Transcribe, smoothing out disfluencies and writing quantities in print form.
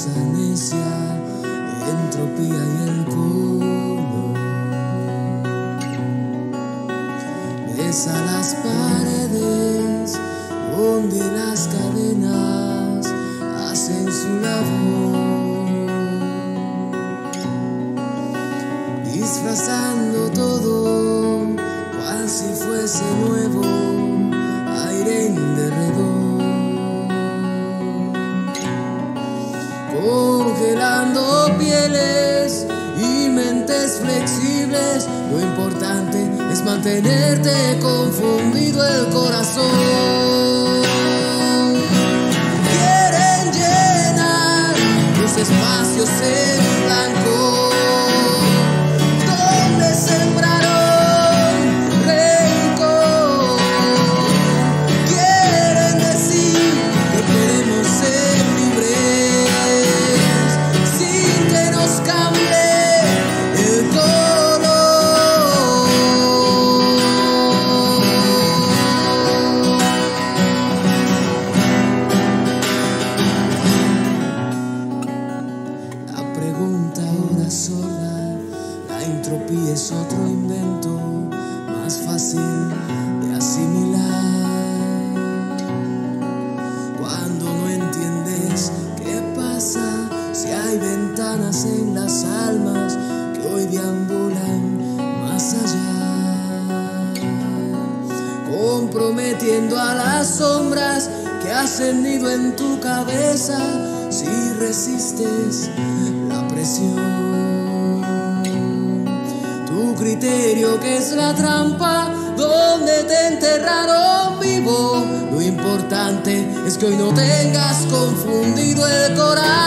cabeza necia, entropía y el color. Besa las paredes donde las cadenas hacen su labor, disfrazando todo cual si fuese nuevo, aire en derredor, congelando pieles y mentes flexibles. Lo importante es mantenerte confundido el corazón. Quieren llenar los espacios en blanco donde sembraron rencor. Quieren decir que queremos ser libres sin que nos cambie el color. La pregunta ahora sorda, la entropía es otro invento más fácil de asimilar. Cuando no entiendes qué pasa, si hay ventanas en las almas que hoy deambulan más allá, comprometiendo a las sombras que hacen nido en tu cabeza si resistes la presión. Tu criterio que es la trampa donde te enterraron vivo. Lo importante es que hoy no tengas confundido el corazón.